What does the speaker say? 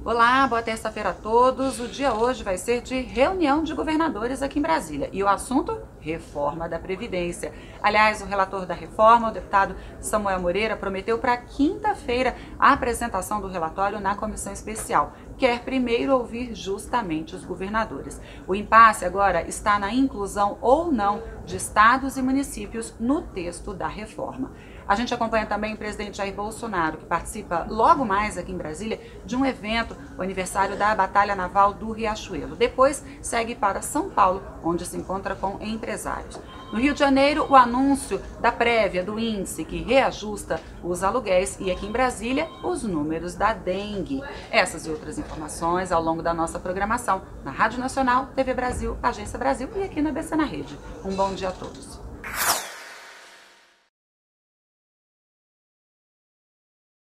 Olá, boa terça-feira a todos. O dia hoje vai ser de reunião de governadores aqui em Brasília. E o assunto? Reforma da Previdência. Aliás, o relator da reforma, o deputado Samuel Moreira, prometeu para quinta-feira a apresentação do relatório na comissão especial. Quer primeiro ouvir justamente os governadores. O impasse agora está na inclusão ou não de estados e municípios no texto da reforma. A gente acompanha também o presidente Jair Bolsonaro, que participa logo mais aqui em Brasília de um evento, o aniversário da Batalha Naval do Riachuelo. Depois segue para São Paulo, onde se encontra com empresários. No Rio de Janeiro, o anúncio da prévia do índice que reajusta os aluguéis e aqui em Brasília, os números da dengue. Essas e outras informações ao longo da nossa programação na Rádio Nacional, TV Brasil, Agência Brasil e aqui na BC na Rede. Um bom dia a todos.